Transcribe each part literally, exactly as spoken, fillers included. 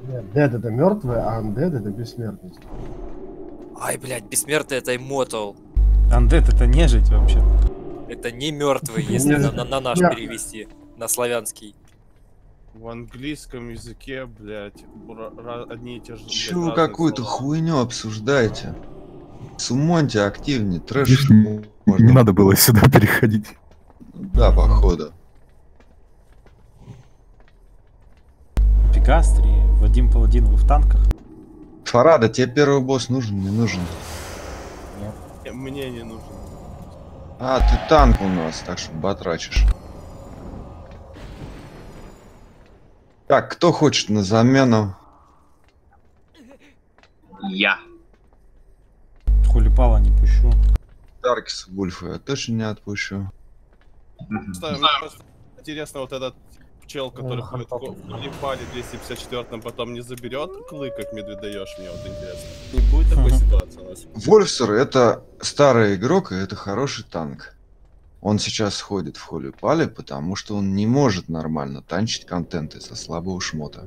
Нет, Dead это мертвые, а Undead это бессмертность. Ай, блядь, бессмертный это Immortal. Undead это нежить вообще. Это не мертвый, если на, на, на наш Я- перевести, на славянский. В английском языке, блядь, ра- ра- одни и те же. блядь, Чё вы разные какую-то слова. хуйню обсуждаете? Сумоньте активнее, трэш. Видишь, не, можно. не надо было сюда переходить. Да, походу. Пегастри, Вадим Паладин, вы в танках? Фарада, тебе первый босс нужен, не нужен? Э, Мне не нужен. А, ты танк у нас, так что батрачишь. Так, кто хочет на замену? Я. Хули пала не пущу. Даркис Вульфа я точно не отпущу. Просто, мне просто интересно, вот этот чел, который Ох, ходит охота. в Непале двести пятьдесят четвёртом, потом не заберет клык, как медведаешь, мне вот интересно. Не будет такой ситуации у нас? Вольфсер это старый игрок, и это хороший танк. Он сейчас ходит в Холли Пале, потому что он не может нормально танчить контент из-за слабого шмота.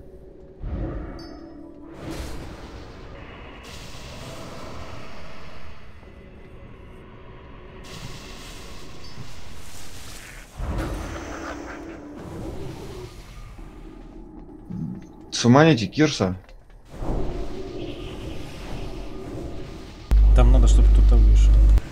Суманите Кирса. Там надо, чтобы кто-то вышел.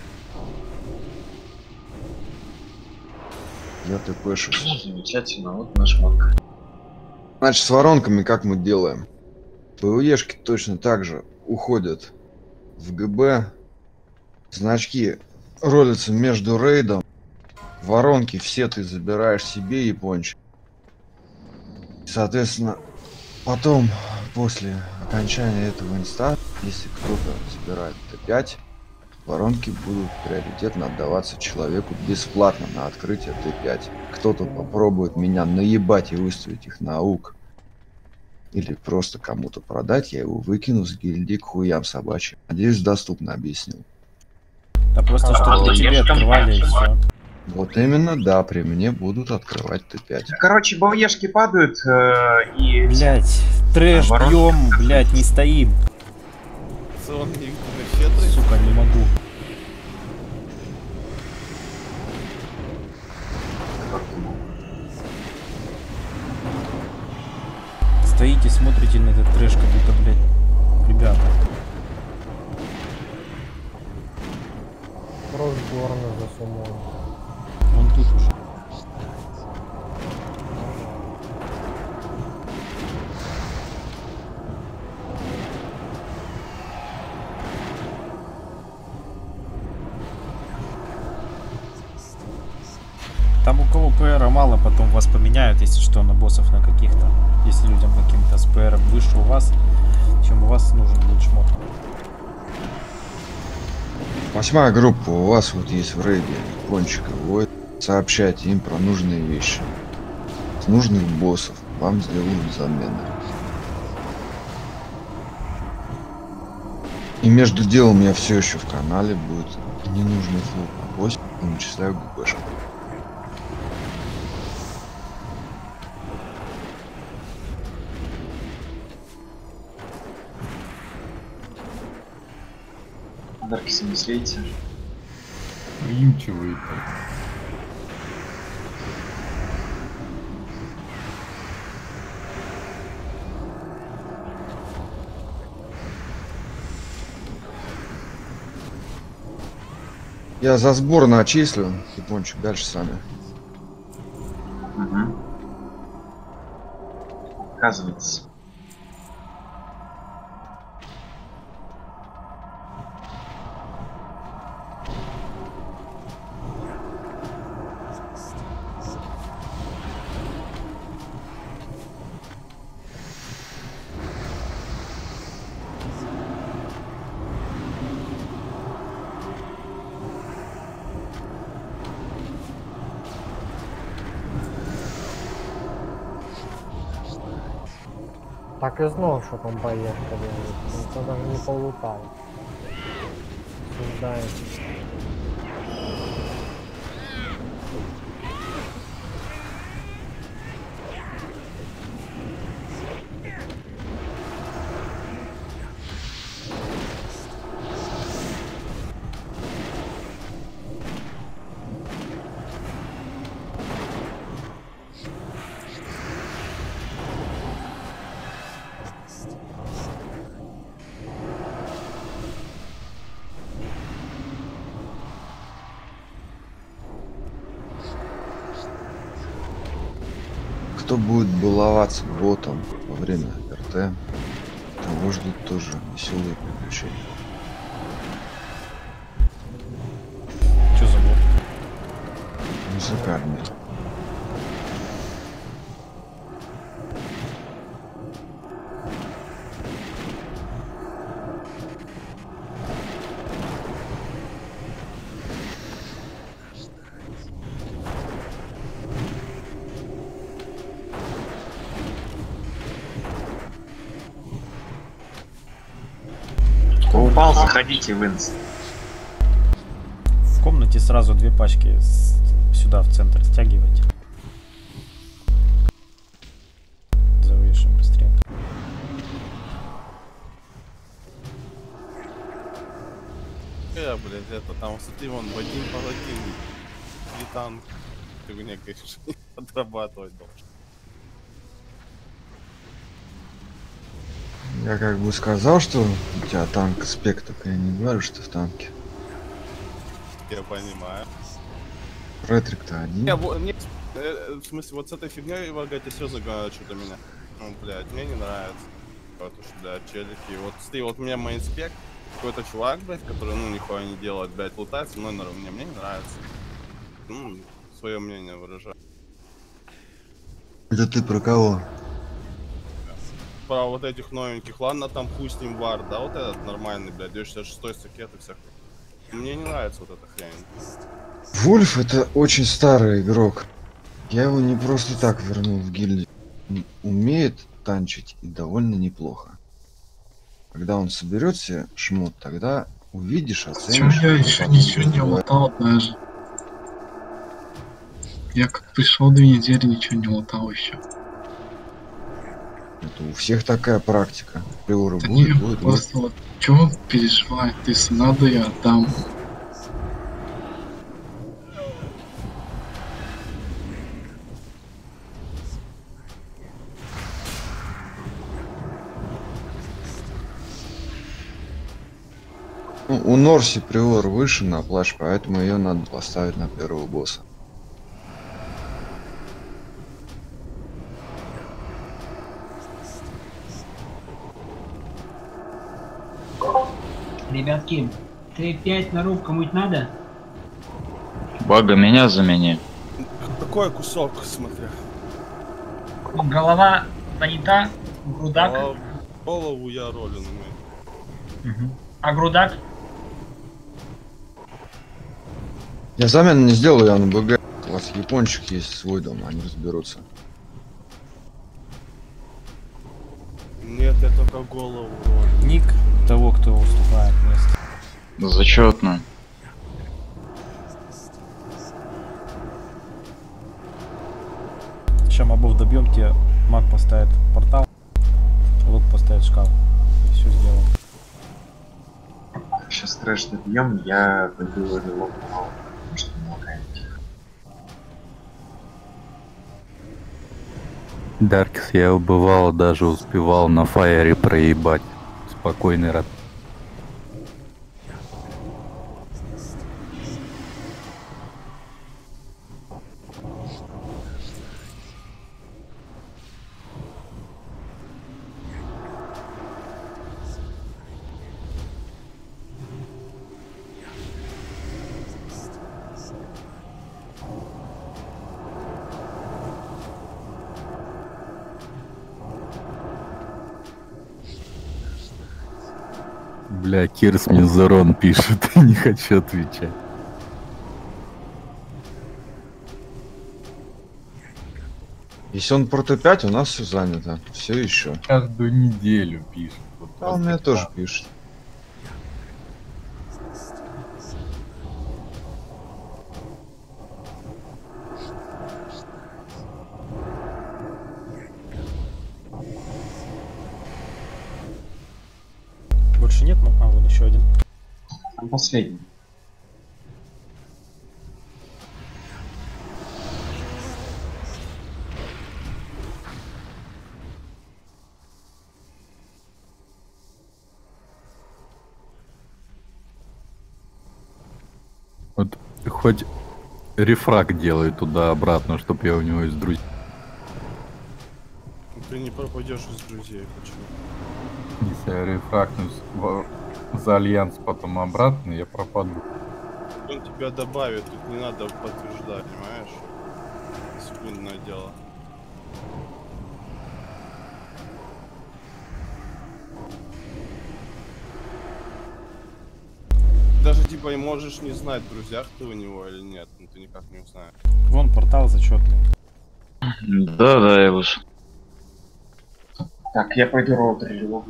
Я ТПшусь. Ну, замечательно, вот наш маг. Значит, с воронками как мы делаем? ПВЕшки точно так же уходят в ГБ. Значки ролятся между рейдом. Воронки все ты забираешь себе, япончик. Соответственно, потом, после окончания этого инста, если кто-то забирает Т пять, воронки будут приоритетно отдаваться человеку бесплатно на открытие Т пять. Кто-то попробует меня наебать и выставить их на АУК. Или просто кому-то продать, я его выкину с гильдии к хуям собачьим. Надеюсь, доступно объяснил. Да просто А, чтобы я тебе ж там открывали и так, все. Вот именно, да, при мне будут открывать Т пять. Короче, бауешки падают, э, и... Блять, трэш Наоборот. пьем, блять, не стоим. Сон не щедрый. Сука, не могу. Стоите, смотрите на этот трэш, как будто, блядь, ребята. Росборна засунул. Он тут уже. Там у кого ПРа мало, потом вас поменяют, если что, на боссов на каких-то. Если людям каким-то с ПРом выше у вас, чем у вас нужен будет шмот. Восьмая группа у вас вот есть в рейде. Пончика вводит. Сообщайте им про нужные вещи. С нужных боссов вам сделают замены. И между делом я все еще в канале будет ненужный флоп на боссе и начисляю ГПшку. Даркисы не слейте. Вимчивый. Я за сбор начислю. Япончик, дальше сами. Угу. Оказывается. Так і знов, що там поїхали. Ніхто навіть не полутає. Суждаємо. кто будет баловаться ботом во время РТ, того ждут тоже веселые приключения. Что за бот? Музыкальные. Кто упал, заходите в инст. В комнате сразу две пачки с- сюда в центр стягивайте. Завышим быстрее. Э, блядь, это там, смотри, вон, Вадим Паладин. И танк. Ты мне, конечно, отрабатывать должен. Я как бы сказал, что у тебя танк спек, только я не говорю, что в танке. Я понимаю. Ретрик-то один. Не, во- не, э, в смысле, вот с этой фигней вагать и слезы гонят что-то меня. Ну, блядь, мне не нравится. Потому что, блядь, челики. Вот, смотри, вот у меня мейнспек, какой-то чувак, блядь, который, ну, нихуя не делает, блядь, лутает со мной наравне. Мне не нравится. Ну, свое мнение выражаю. Это ты про кого? Про вот этих новеньких, ладно, там хуй с ним вар, да, вот этот нормальный, блядь, двести шестьдесят шестой сакет и всякое. Мне не нравится вот эта хрень. Вульф это очень старый игрок. Я его не просто так вернул в гильдию. Он умеет танчить и довольно неплохо. Когда он соберет себе шмот, тогда увидишь, Чё оценишь. я а еще потом ничего не бывает. лутал даже. Я как пришел две недели, ничего не лутал еще. Это у всех такая практика. Приора Да будет, не, будет, будет. просто вот, чего переживать, если надо, я отдам. Ну, у Норси приор выше на плащ, поэтому ее надо поставить на первого босса. Ребятки, Т пять на руб кому-нибудь надо? Бага, меня замени. Какой кусок, смотря. Голова понята, грудак. А голову я ролю на мою. Мгм. А грудак? Я замену не сделаю, я на БГ. У вас япончик есть свой дом, они разберутся. Нет, я только голову ролю. Ник того, кто уступает место. Зачетно. Сейчас мобов добьем, тебе маг поставит портал, лук поставит шкаф. И все сделаем. Сейчас трэш добьем, я пойду в релок, потому что не лагает. Даркс я убывал, даже успевал на фаере проебать. Спокойный рад. Бля, Кирс мне Зарон пишет, не хочу отвечать. Если он про Т пять, у нас все занято. Все еще. Каждую неделю пишет. Вот А он мне тоже пишет. Больше нет, ну, а вон еще один. Там последний. Вот хоть рефраг делай туда-обратно, чтоб я у него из друзей. Ты не пропадешь из друзей, почему? Если я рефракнусь в- за альянс, потом обратно, я пропаду. Он тебя добавит, тут не надо подтверждать, понимаешь? Секундное дело. Даже типа и можешь не знать, в друзьях ты у него или нет, но ты никак не узнаешь. Вон портал зачетный. Да, да, я вышел. Так, я пойду роутер его.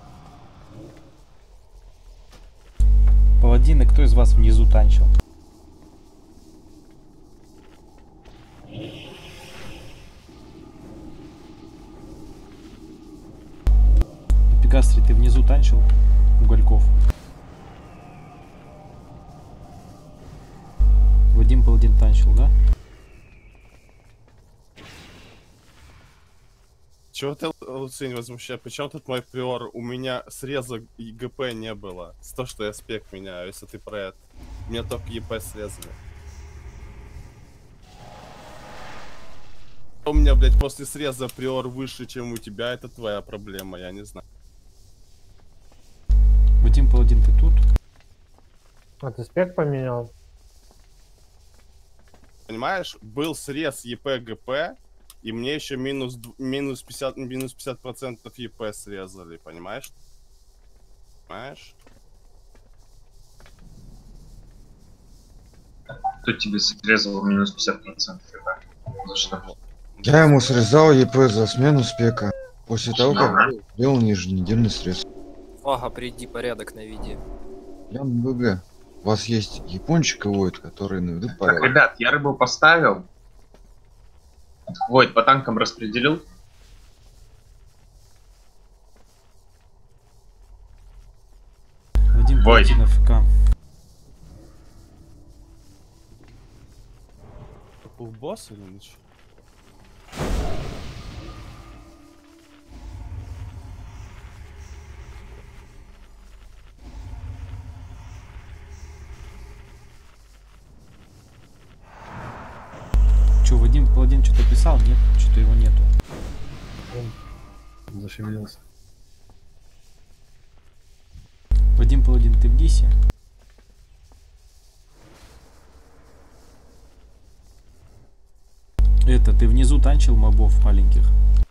Паладины, кто из вас внизу танчил? Пегастри, ты внизу танчил? Угольков. Вадим Паладин танчил, да? Чего ты, Луцин, возмущаешь? Почему тут мой приор? У меня среза и ГП не было. С то, что я спек меняю, если ты про это. Мне только ЕП срезали. У меня, блядь, после среза приор выше, чем у тебя, это твоя проблема, я не знаю. Вадим Паладин, ты тут? А ты спек поменял? Понимаешь, был срез ЕП ГП, и мне еще минус, минус пятьдесят, минус пятьдесят процентов ЕП срезали, понимаешь? Понимаешь? Кто тебе срезал минус пятьдесят процентов? За что? Я ему срезал ЕП за смену спека. После того, как Ага. был еженедельный срез. Ага, приди, порядок на виде. Ян БГ. У вас есть япончик и Войд, которые наведут Так, порядок. ребят, я рыбу поставил. Войд по танкам распределил. Вадим Войд. Паладин АФК. Полбосс или ничего? Че, Вадим Паладин что-то писал? Нет, что-то его нету. Зашевелился. Вадим Паладин, ты в ГИСе? Это, ты внизу танчил мобов маленьких?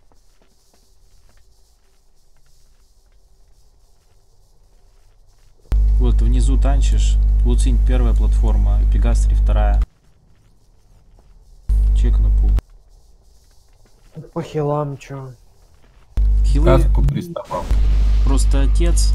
Вот внизу танчишь. Луцинь первая платформа, Пегастри вторая. Чек на пул. По хилам чё? Хилы Каску приставал. просто отец.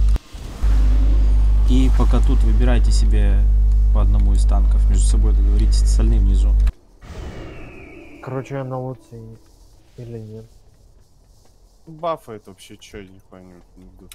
И пока тут выбирайте себе по одному из танков. Между собой договоритесь, остальные внизу. Короче, я на Луции. Или нет? Бафает вообще, чё, нихуя не, не буду.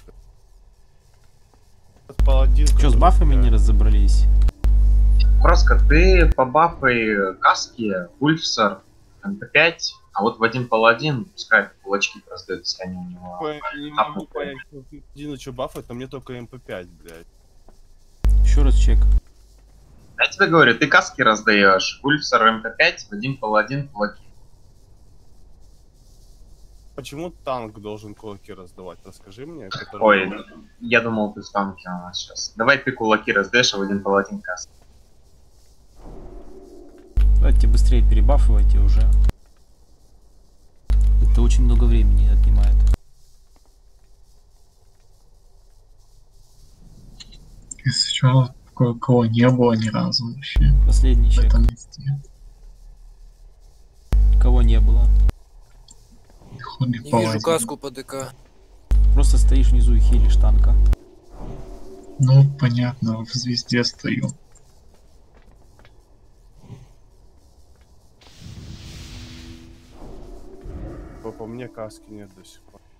Паладин, Че, с который бафами не играет. разобрались? Просто ты по бафой каски, Ульфсар, эм пэ пять, а вот Вадим Паладин, пускай кулачки раздают, если они у него. Я не могу понять, Дина что бафает, но мне только эм пэ пять, блядь. Еще раз чек. Я тебе говорю, ты каски раздаешь, Ульфсар эм пэ пять, Вадим Паладин кулаки. Почему танк должен кулаки раздавать? Расскажи мне. который- Ой, я думал, ты в танке у нас сейчас. Давай ты кулаки раздаешь, а Вадим Паладин каски. Давайте быстрее перебафывайте уже. Это очень много времени отнимает. Если что, кого не было ни разу вообще Последний в чек. этом месте. Кого не было. Хули Не Паладин. вижу каску по ДК. Просто стоишь внизу и хилишь танка. Ну, понятно, в звезде стою. По, по мне каски нет до сих пор.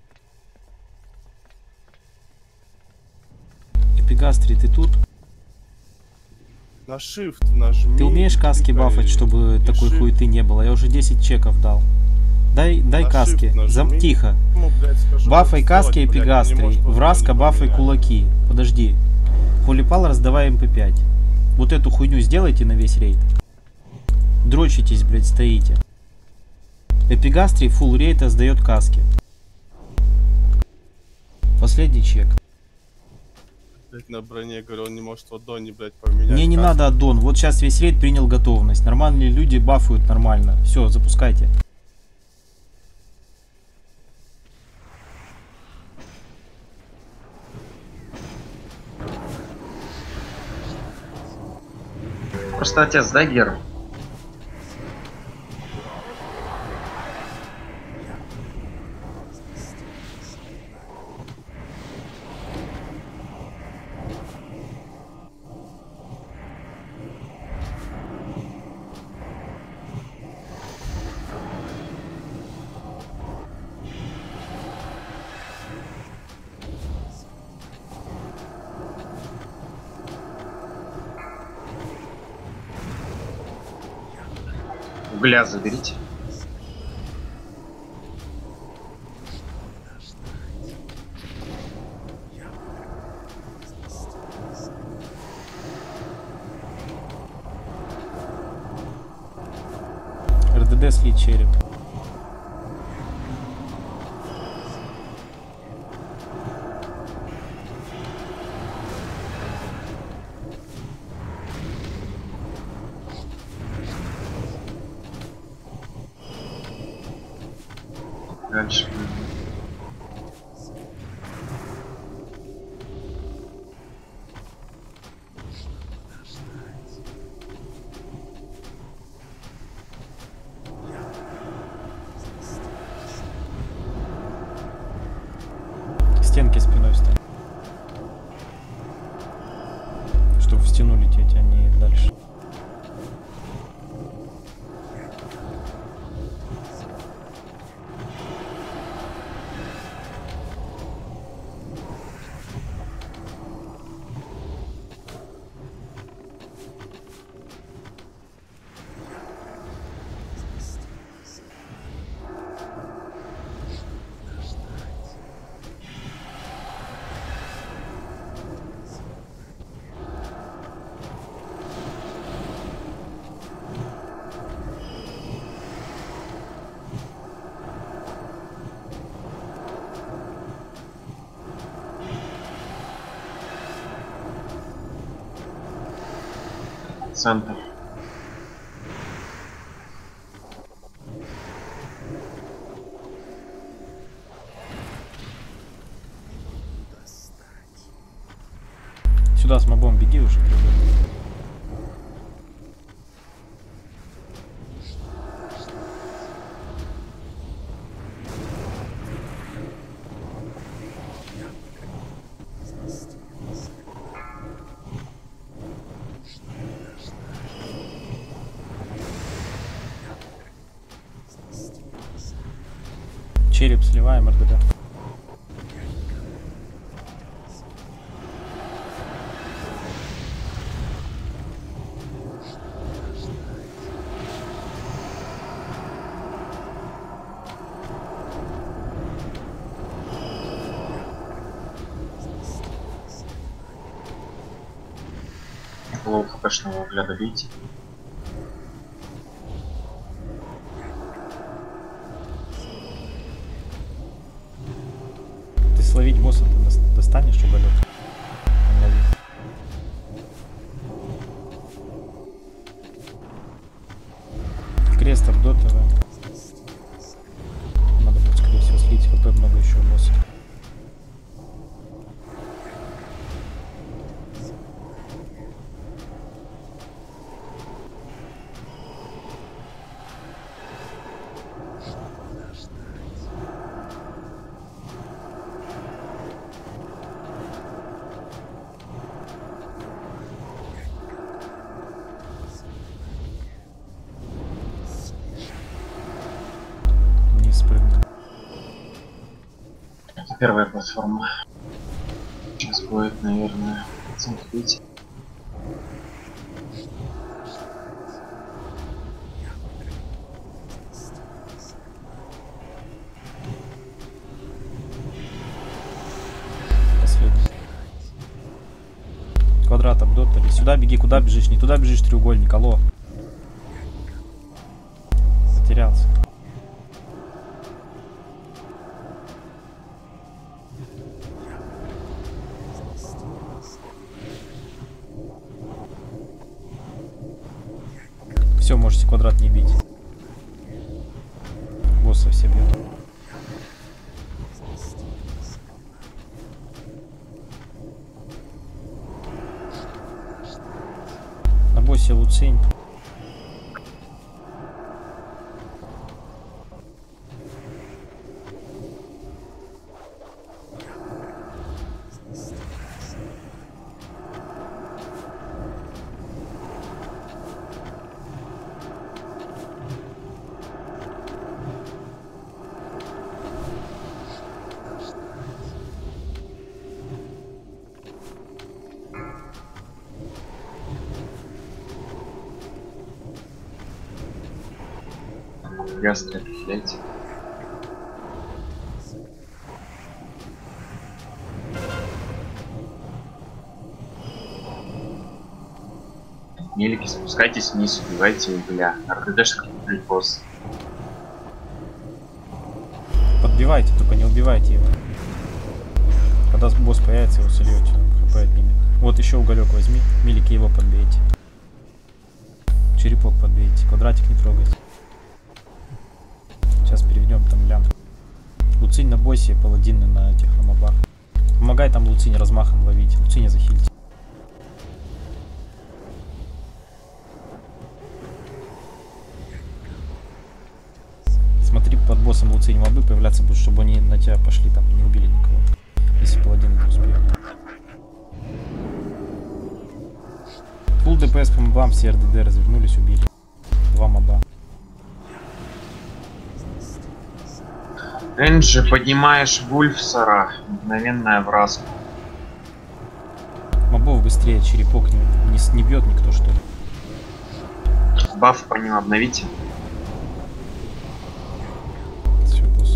Эпигастри, ты тут? На shift нажми. Ты умеешь каски кликай, бафать, чтобы и такой shift. хуеты не было? Я уже десять чеков дал. Дай, дай На каски. shift Зам... нажми. Тихо. Ну, блядь, скажу, Бафай как каски сделать, блядь, он не эпигастрий. может Враска просто бафай не кулаки. Подожди. Холипал раздавай эм пэ пять. Вот эту хуйню сделайте на весь рейд. Дрочитесь, блядь, стоите. Эпигастрий фулл рейд сдает каски. последний чек. Блять, на броне, говорю, он не может в аддоне, блять, поменять. Мне не каску. надо аддон. Вот сейчас весь рейд принял готовность. Нормальные люди бафуют нормально. Все, запускайте. Просто отец, дай геру. Угля заберите. РДД слить череп. Дальше. К стенке спиной встань. Чтобы в стену лететь, а не дальше. Центр. Сюда с мобом беги уже. Череп сливаем, РДД. Лоу хпшного взгляда, видите? Ты словить босса ты дос- достанешь, уголек? Он ловит. Крест об до ТВ. Надо будет, скорее всего, слить хп много еще у босса. Не спрыгнул. Это первая платформа. Сейчас будет, наверное, оценка пять. Последний. Квадрат обдотали. Сюда беги, куда бежишь? Не туда бежишь, треугольник, алло. Потерялся. Все, можете квадрат не бить. Босса все бьют. На боссе Луцинь. Ясно, блядь. Мелики, спускайтесь вниз, убивайте угля. РДДшка босс. Подбивайте, только не убивайте его. Когда босс появится, его сольете. хп отнимет. Вот еще уголек возьми. Милики его подбейте. Черепок подбейте. Квадратик не трогайте. Сейчас переведем там лям. Луцинь на боссе, паладины на этих на мобах. Помогай там Луцинь размахом ловить. Луциня захильте. Смотри, под боссом Луцинь мобы появляться будут, чтобы они на тебя пошли, там не убили никого. Если паладин не успеет. Фулл ДПС по мобам, все РДД развернулись, убили. Два моба. Энджи, поднимаешь Вульфсара, мгновенная вразка. Мобов быстрее, черепок не, не, не бьет никто, что ли. Баф по ним обновите. Все, босс.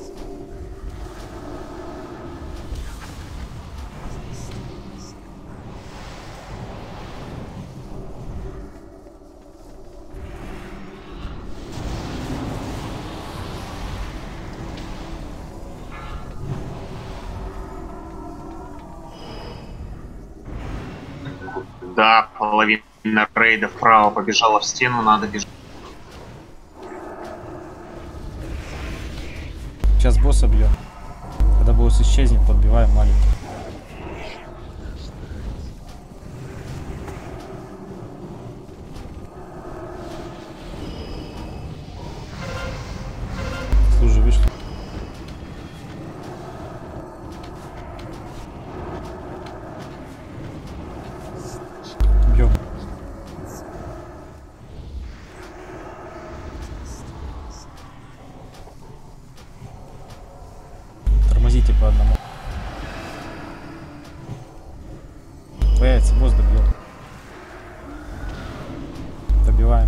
Да, половина рейда вправо побежала в стену, надо бежать. Сейчас босса бьем. Когда босс исчезнет, подбиваем маленький. Служи, вышли. Бьем. Тормозите по одному. Появится босс, добьем. Добиваем.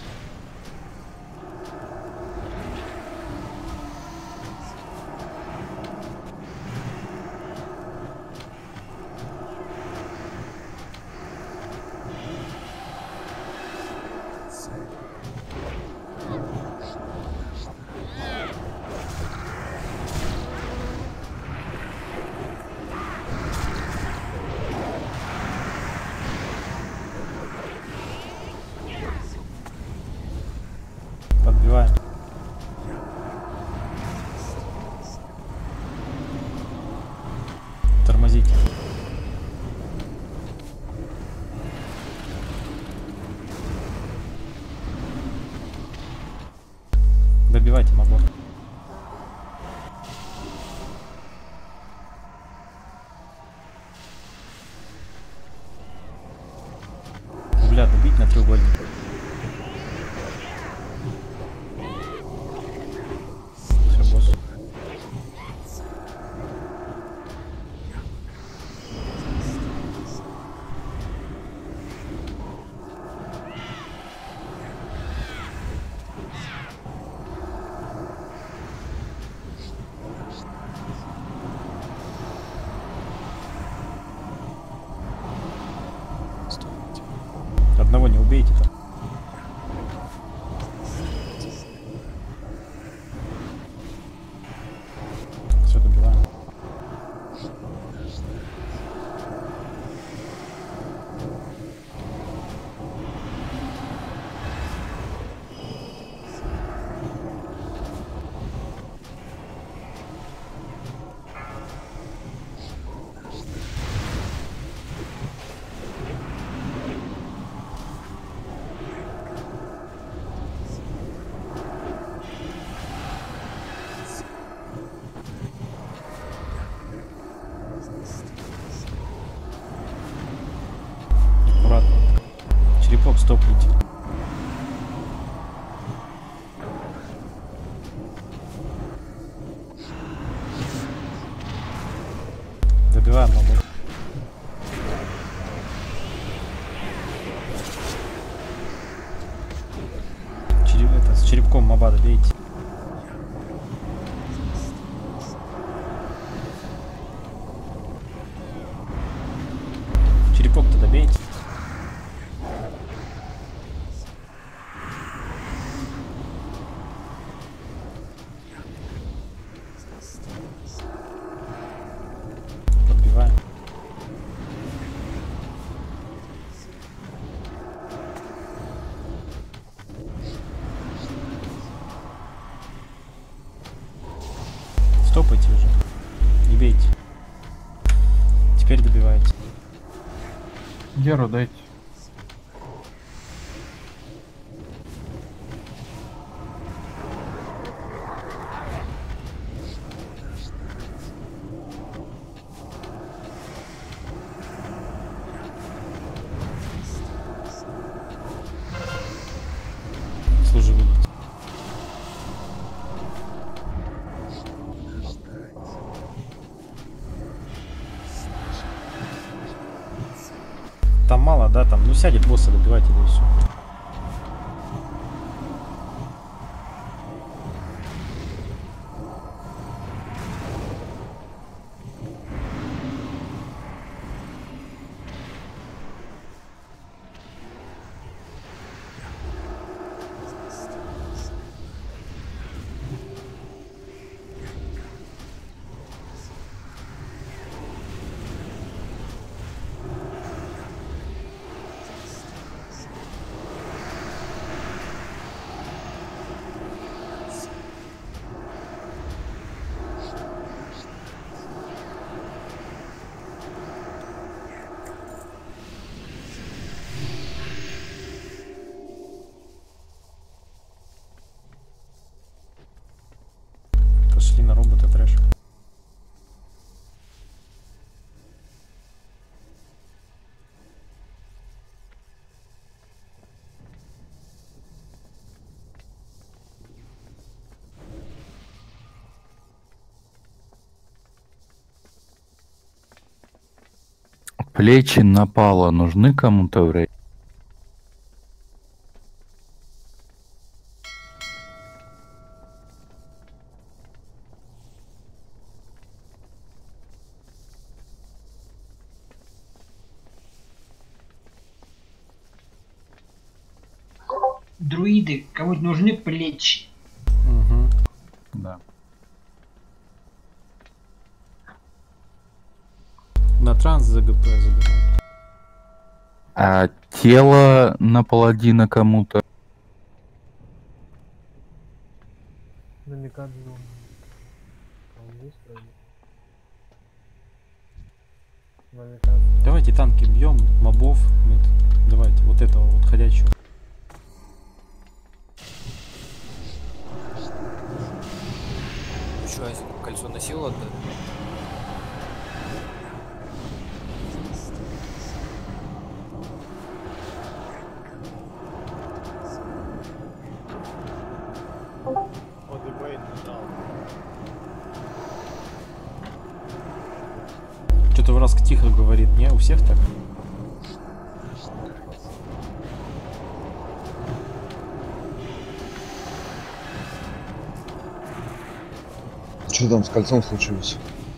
Подбиваем. Тормозите. Добивайте мобов. Угля добить на треугольник. Все, босс. Одного не убейте там. Все, добиваем. стопните. Добиваем мобов. Череп, это, с черепком моба добейте. Черепок-то добейте. Подбиваем. Стопайте уже. Не бейте. Теперь добивайте. Геру дайте. Служи выйдите. Там мало, да, там, ну сядет босса, добивайте, да и все. Пошли на робота трэш. Плечи напала нужны кому-то в рейде? Друиды, кому-то нужны плечи. Угу. Да. На транс за ГП забирают. А тело на паладина кому-то? Намекать нужно. Там есть вроде? Намекать. Давайте танки бьем, мобов. Нет. Давайте вот этого вот ходячего. Что, кольцо на силу отдать? Вот и Бэйн нажал. Что-то Враск тихо говорит, не? У всех так? Что там с кольцом случилось?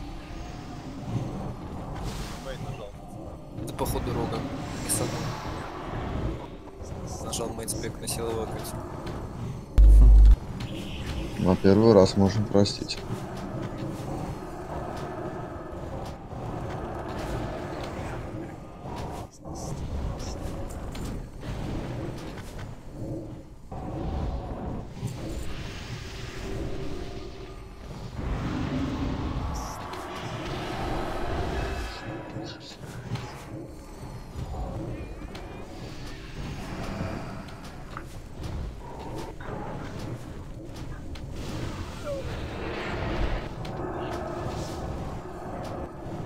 Бэйн нажал. Это походу рога. Кисану. Нажал мейнспек на силовое кольцо. На первый раз можно простить.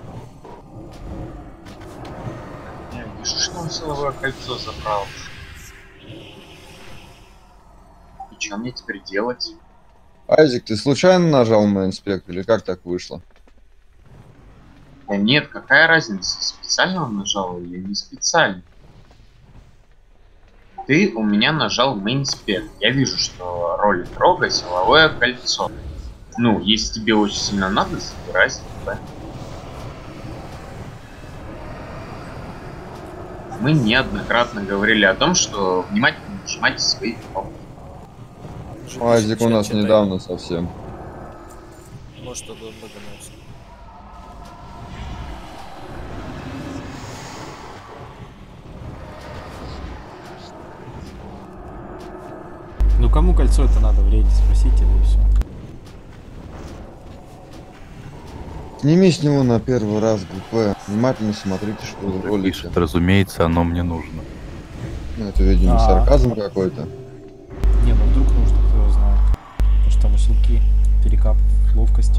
Я вижу, что он силовое кольцо забрал. что мне теперь делать? Айзек, ты случайно нажал на инспект или как так вышло? Да нет, какая разница, специально он нажал или не специально? Ты у меня нажал Mainspec. Я вижу, что ролик рога силовое кольцо. Ну, если тебе очень сильно надо, забирайся, да? Мы неоднократно говорили о том, что внимательно нажимайте свои кнопки. Айзек у нас недавно совсем. Может, он догадался. Ну кому кольцо это надо в рейде, спросите, да и все. Сними с него на первый раз ГП. Внимательно смотрите, что в ролике. Пишет, разумеется, оно мне нужно. Ну, это, видимо, А. сарказм какой-то. Не, ну вдруг нужно, кто его знает. Потому что там усилки, перекап, ловкости.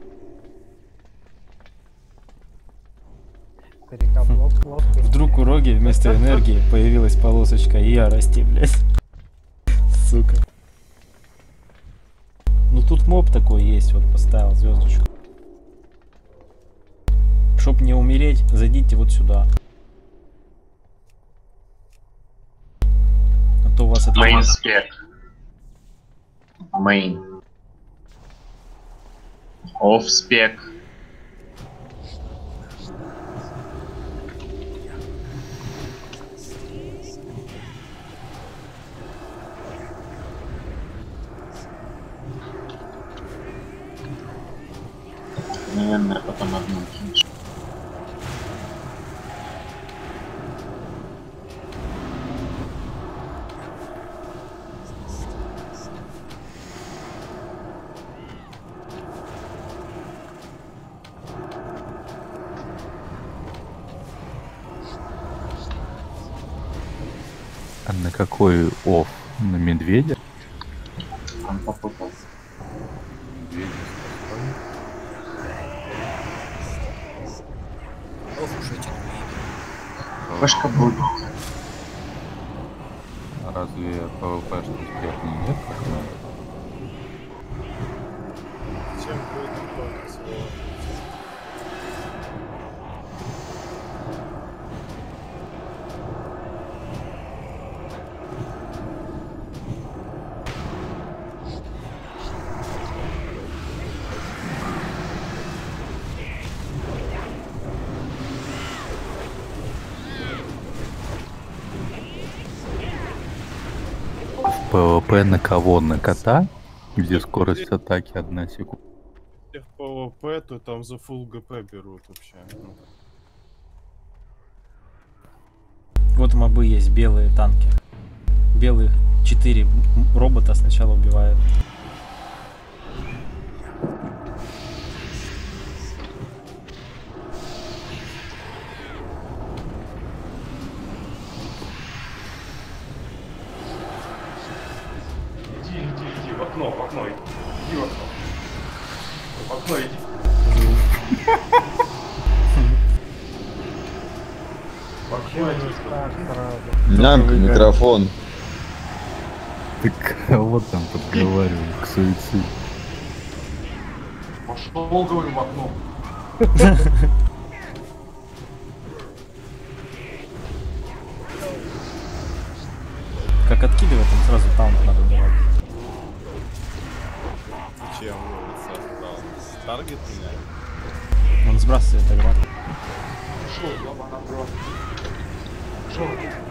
Перекап лов- ловкости. Вдруг у Роги вместо энергии появилась полосочка ярости, блядь. Сука. Ну тут моб такой есть, вот поставил звездочку. Чтоб не умереть, зайдите вот сюда. А то у вас это... Mainspec. Main. Offspec. Наверное, потом одну кинешь. А на какой офф? На медведя? Он попутал. Ох уж эти двои. Вышка будет. А разве ПВП что успеха нет? Как надо? Чем будет такое слово? ПВП на кого? На кота? Где скорость атаки одна секунда. В ПВП, то там за full ГП берут вообще. Ну, Вот мобы есть, белые танки. Белых четыре робота сначала убивают. Иди, иди, иди, в окно, в окно, иди, иди в окно. В окно иди. В окно иди. Так, сразу. Нямка, микрофон. Ты кого там подговаривал к суициду? Пошел, говорю, в окно. Как откидывает, там сразу таунт надо давать. зачем вы сразу дал? Таргет меня? Он сбрасывает игрок. Шо, ебана, бро. Шо?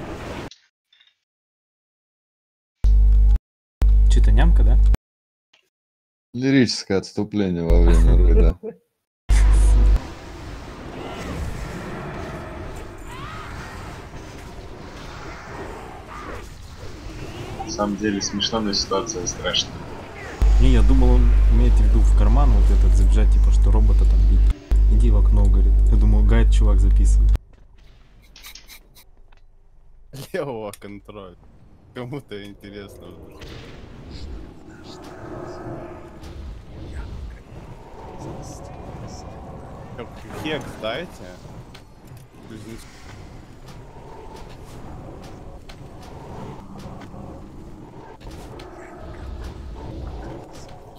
Че-то нямка, да? Лирическое отступление во время рейда. На самом деле смешно, но ситуация страшная. Не, я думал, он имеет в виду в карман вот этот забежать, типа, что робота там бить. Иди в окно, говорит. Я думал, гайд чувак записывает. Левого контроль. Кому-то интересно. Хекс дайте. Близнец.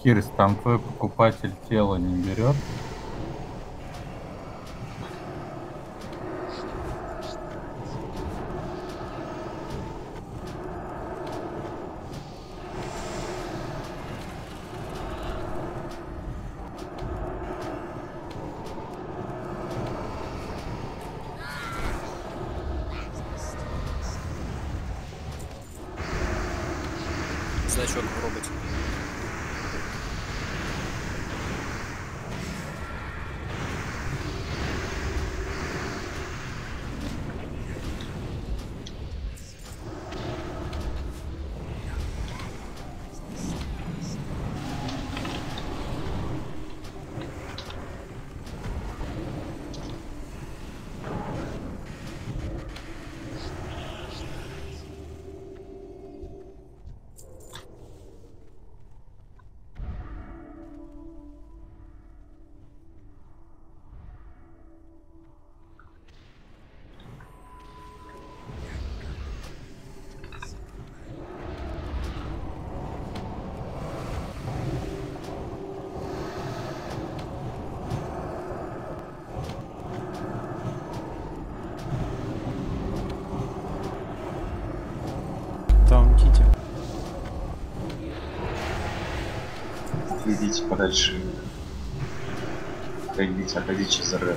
Кирс, там твой покупатель тело не берет? Значок в роботе. Таунтите. Идите подальше. Отойдите, отойдите через РФ.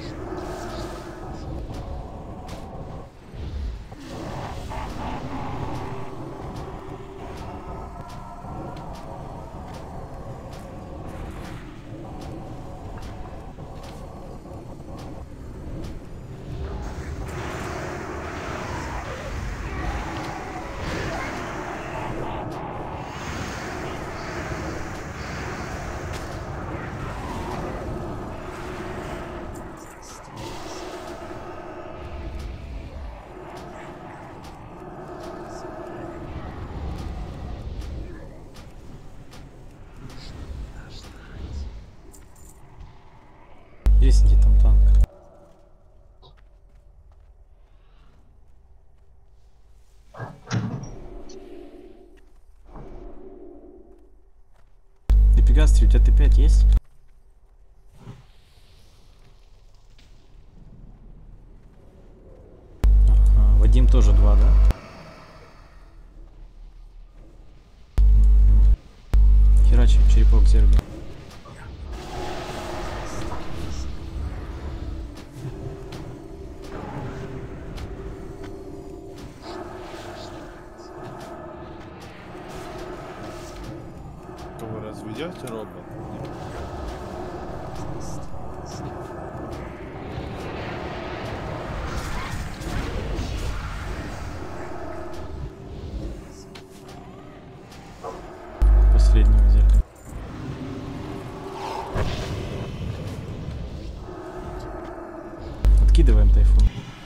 Есть где там танк? И Пегастри, у тебя Т пять есть? Ага, Вадим тоже два, да? Херачим, черепок зерга. Вы разведете робот? Последнего зерга. Откидываем тайфун.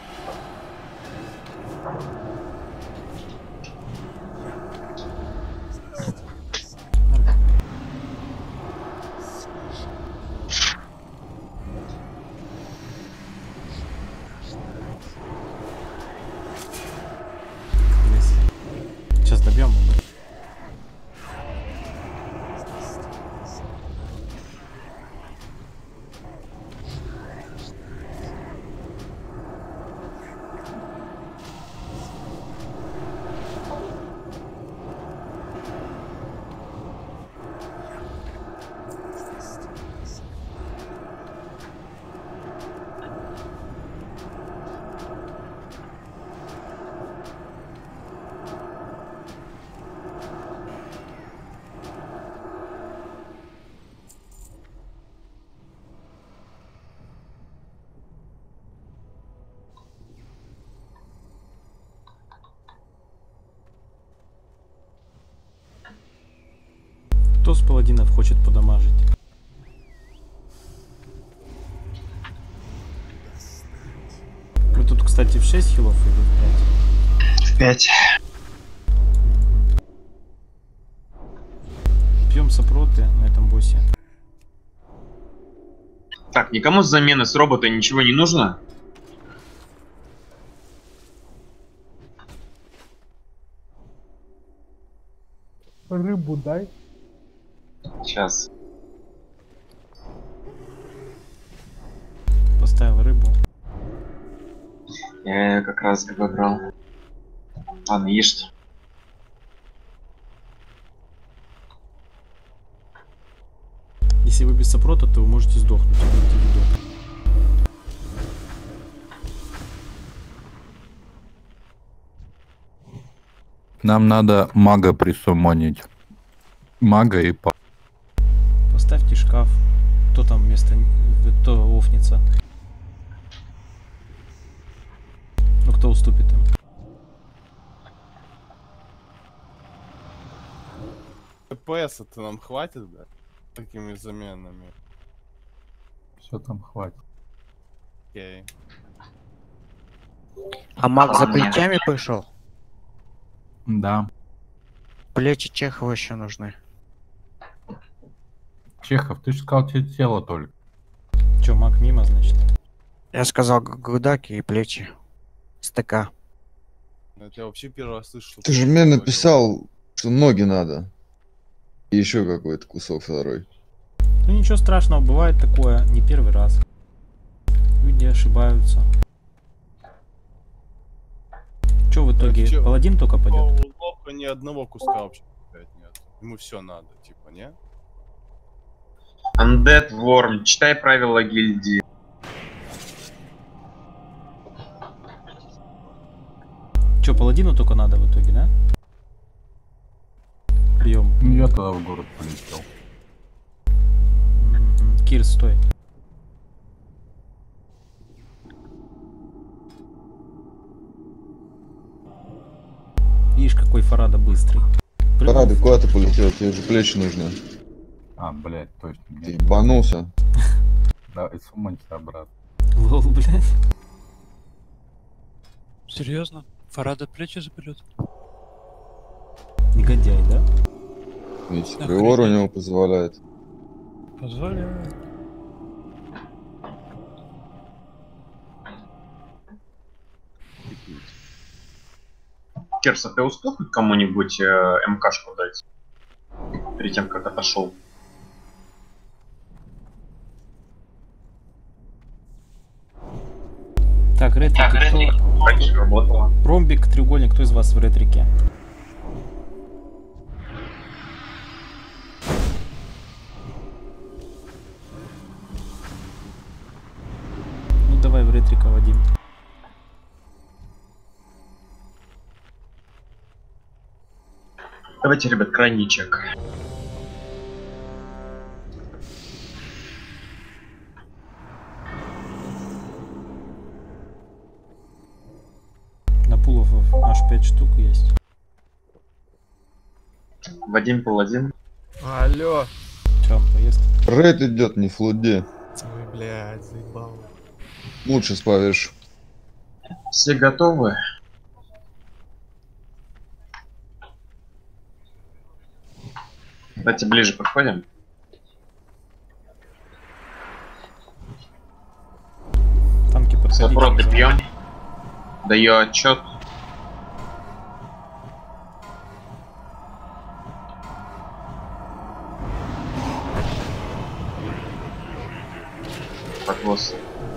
Сейчас добьем его. Кто с паладинов хочет подамажить? Мы тут, кстати, в шесть хилов или в пять? В пять. Пьем сопроты на этом боссе. Так, никому с замены с робота ничего не нужно? Рыбу дай. Сейчас. Поставил рыбу. Я её как раз выбрал. Ладно, ешь. Если вы без сопрота, то вы можете сдохнуть. Имейте в виду. Нам надо мага присумонить. Мага и па. Поставьте шкаф. Кто там вместо... Кто офнится? Ну, кто уступит им? ТПС это нам хватит, да? Такими заменами. Все там хватит. Окей. А маг за Ладно. плечами пошел? Да. Плечи Чехова еще нужны. Чехов, ты же сказал, тебе тело только. Че, маг мимо, значит? Я сказал г- грудаки и плечи. Стыка. Ну, это я вообще первый раз слышу, что Ты же мне написал, что ноги надо. И еще какой-то кусок второй. Ну ничего страшного, бывает такое. Не первый раз. Люди ошибаются. Че в итоге? чё? Паладин только У пойдет? Лобка ни одного куска вообще блядь, нет. Ему все надо, типа, не? Undead Worm. Читай правила гильдии. Че, паладину только надо в итоге, да? Прием. Я тогда в город полетел. Мгм. Кир, стой. Видишь, какой Фарада быстрый. Прыгнул. Парады, куда ты полетел? Тебе же плечи нужны. А, блядь, точно. Ты ебанулся. Давай, сумонься обратно. Лол, блядь. Серьезно? Фарада плечи заберет? Негодяй, да? Ведь приор у него позволяет. Позволяю. Керса, ты успел хоть кому-нибудь э, МКшку дать? Перед тем, как отошел. Так, ретрик, Так, кто? ретрик. Раньше работала. Ромбик, треугольник, кто из вас в ретрике? Ну давай в ретрика в один. Давайте, ребят, крайний чек. На пулов аж пять штук есть. Вадим Паладин. Алло. Че, поездка? Рейд идет, не флуди. Ой, блядь, заебал. Лучше спавишь. Все готовы? Давайте ближе подходим. Танки подходите. Запроты называют. пьем. Даю отчет. Подвоз.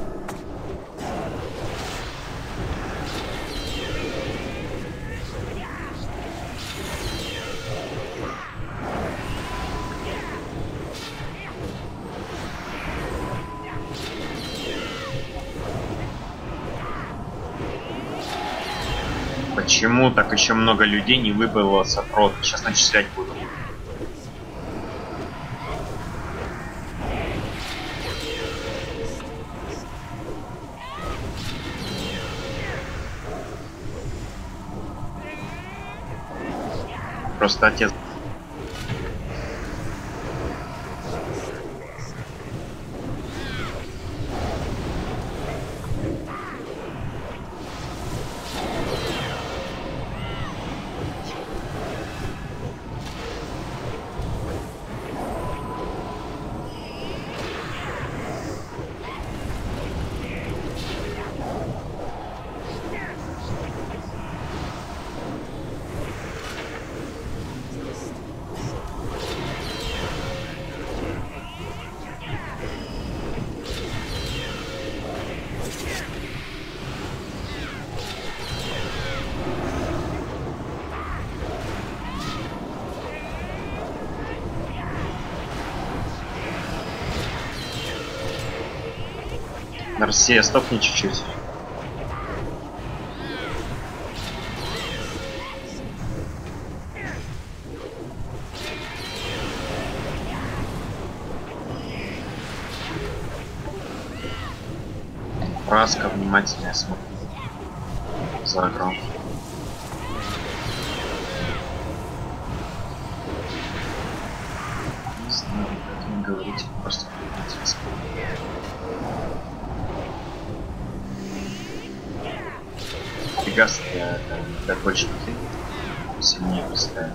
Почему так еще много людей не выбыло сопрот? Сейчас начислять буду. Просто отец. Россия, стопни чуть-чуть. Праска, внимательно смотри за игром. Не знаю, как не говорите, просто внимательно смотри. Пегас, я так больше не сильнее представляю.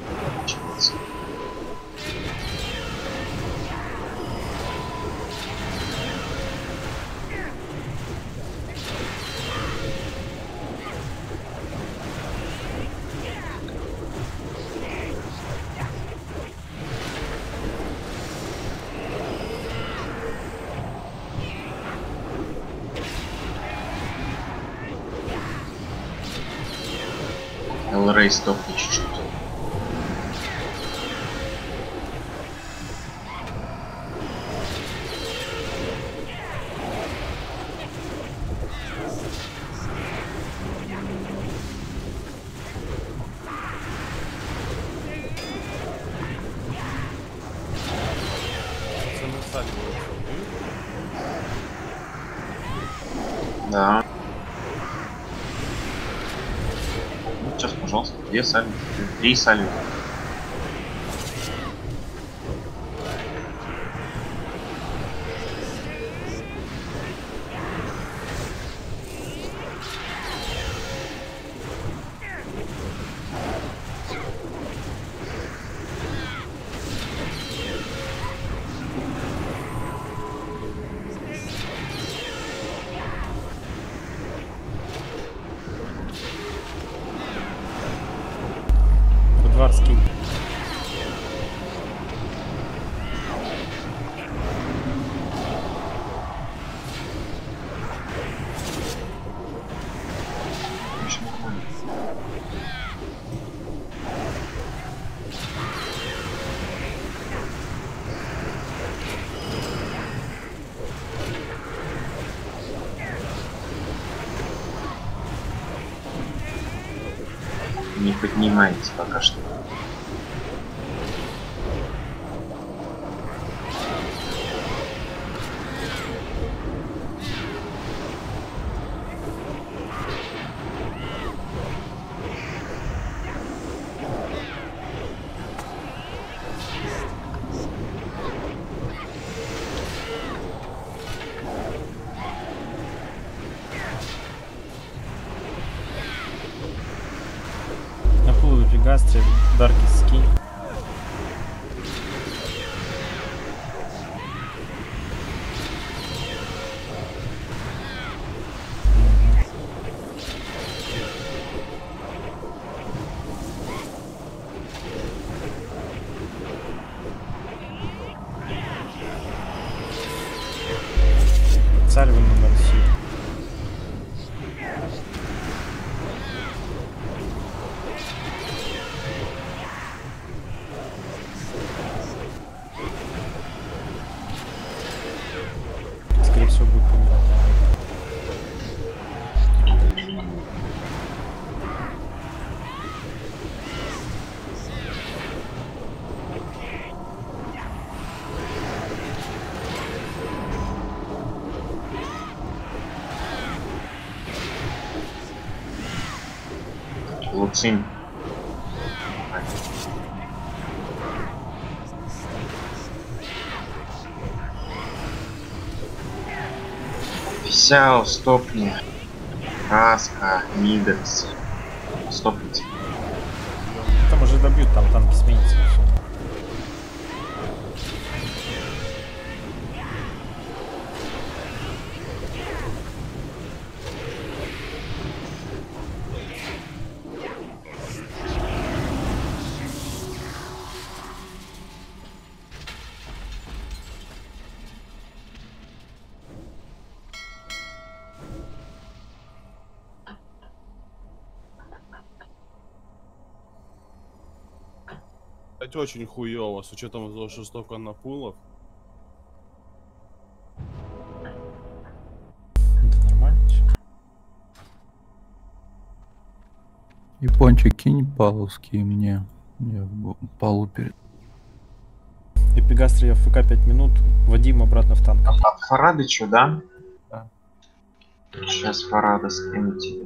Рэй, стопни чуть-чуть. Да. Сейчас, пожалуйста, две сальви, три сальви. Дворский. Не поднимается пока что. Гастри, Дарки скинь. Сальвы на Россию. Скорее всего будет помирать. Луцин. Висял, стопни. Раска, Мидекс. Стопните. Там уже добьют, там танки сменятся. Это очень хуёво, с учетом того, что столько напулов. Япончик, кинь паловские мне. Я в палу перед... Эпигастрия ФК пять минут. Вадим обратно в танк. От Фарадычу, да? Да. Сейчас Фарада скину тебе.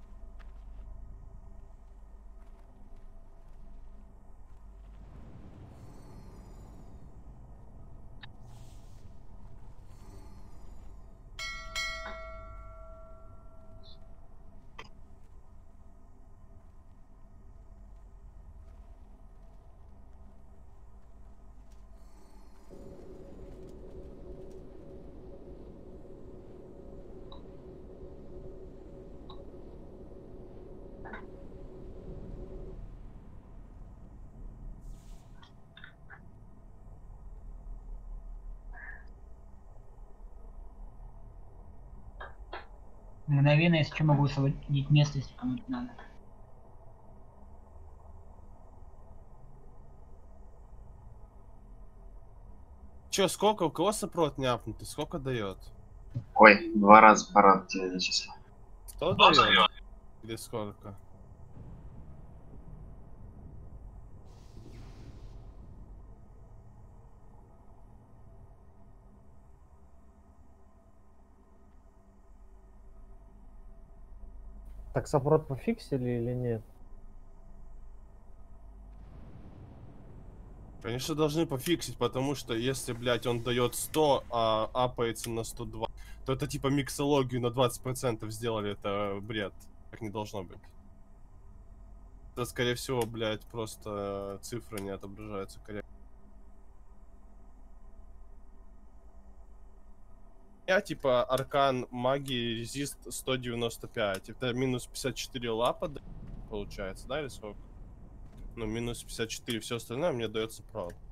Мгновенно, если что, могу освободить место, если кому-то надо. Че, сколько? У кого сопрот не апнутый? Сколько дает? Ой, два раза Фарад тебе зачислил. сто дает? Или сколько? Так сопрот пофиксили или нет? Конечно, должны пофиксить, потому что если, блядь, он дает сто, а апается на сто два, то это типа миксологию на двадцать процентов сделали, это бред. Так не должно быть. Это, скорее всего, блядь, просто цифры не отображаются корректно. Я типа аркан магии резист сто девяносто пять. Это минус пятьдесят четыре лапа получается, да, или сколько? Ну, минус пятьдесят четыре, все остальное мне дается прав.